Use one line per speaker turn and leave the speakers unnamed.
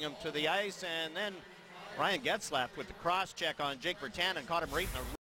him to the ice, and then Ryan Getzlaff with the cross check on Jake Virtanen caught him right in the